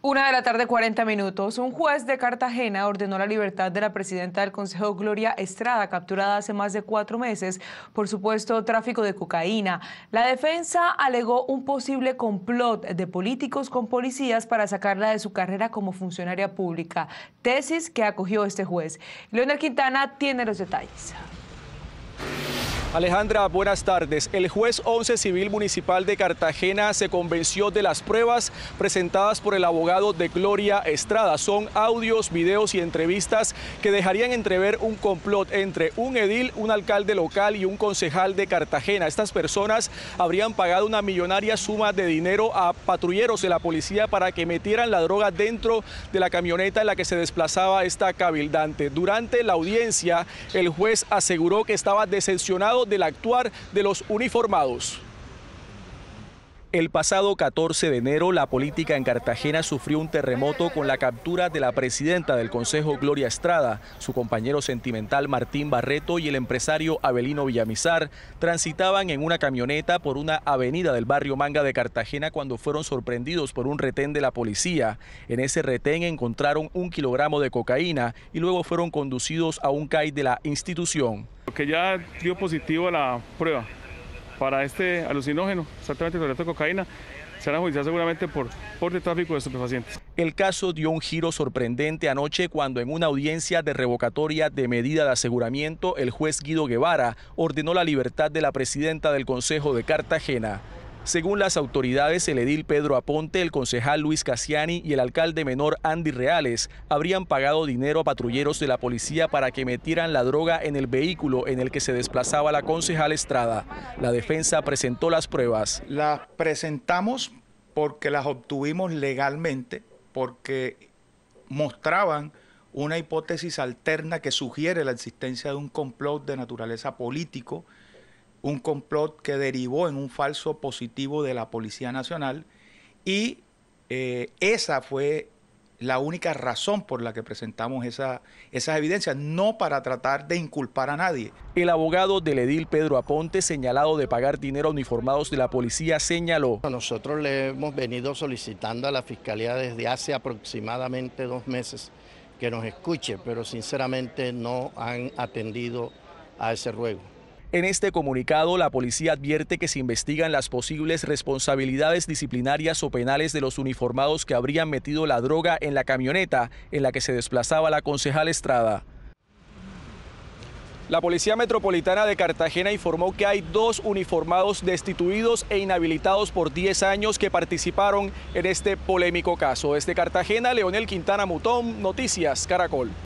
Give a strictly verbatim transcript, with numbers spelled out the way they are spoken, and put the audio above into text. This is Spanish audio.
Una de la tarde, cuarenta minutos. Un juez de Cartagena ordenó la libertad de la presidenta del Consejo, Gloria Estrada, capturada hace más de cuatro meses por supuesto tráfico de cocaína. La defensa alegó un posible complot de políticos con policías para sacarla de su carrera como funcionaria pública, tesis que acogió este juez. Leonel Quintana tiene los detalles. Alejandra, buenas tardes. El juez once Civil Municipal de Cartagena se convenció de las pruebas presentadas por el abogado de Gloria Estrada. Son audios, videos y entrevistas que dejarían entrever un complot entre un edil, un alcalde local y un concejal de Cartagena. Estas personas habrían pagado una millonaria suma de dinero a patrulleros de la policía para que metieran la droga dentro de la camioneta en la que se desplazaba esta cabildante. Durante la audiencia, el juez aseguró que estaba decepcionado del actuar de los uniformados. El pasado catorce de enero, la política en Cartagena sufrió un terremoto con la captura de la presidenta del Consejo, Gloria Estrada. Su compañero sentimental Martín Barreto y el empresario Abelino Villamizar transitaban en una camioneta por una avenida del barrio Manga de Cartagena cuando fueron sorprendidos por un retén de la policía. En ese retén encontraron un kilogramo de cocaína y luego fueron conducidos a un C A I de la institución. Que ya dio positivo a la prueba para este alucinógeno, exactamente el de cocaína, será judicial seguramente por porte de tráfico de estupefacientes. El caso dio un giro sorprendente anoche cuando en una audiencia de revocatoria de medida de aseguramiento, el juez Guido Guevara ordenó la libertad de la presidenta del Consejo de Cartagena. Según las autoridades, el edil Pedro Aponte, el concejal Luis Cassiani y el alcalde menor Andy Reales habrían pagado dinero a patrulleros de la policía para que metieran la droga en el vehículo en el que se desplazaba la concejal Estrada. La defensa presentó las pruebas. Las presentamos porque las obtuvimos legalmente, porque mostraban una hipótesis alterna que sugiere la existencia de un complot de naturaleza político, un complot que derivó en un falso positivo de la Policía Nacional y eh, esa fue la única razón por la que presentamos esa, esas evidencias, no para tratar de inculpar a nadie. El abogado del edil Pedro Aponte, señalado de pagar dinero a uniformados de la policía, señaló. Nosotros le hemos venido solicitando a la Fiscalía desde hace aproximadamente dos meses que nos escuche, pero sinceramente no han atendido a ese ruego. En este comunicado, la policía advierte que se investigan las posibles responsabilidades disciplinarias o penales de los uniformados que habrían metido la droga en la camioneta en la que se desplazaba la concejal Estrada. La Policía Metropolitana de Cartagena informó que hay dos uniformados destituidos e inhabilitados por diez años que participaron en este polémico caso. Desde Cartagena, Leonel Quintana Mutón, Noticias Caracol.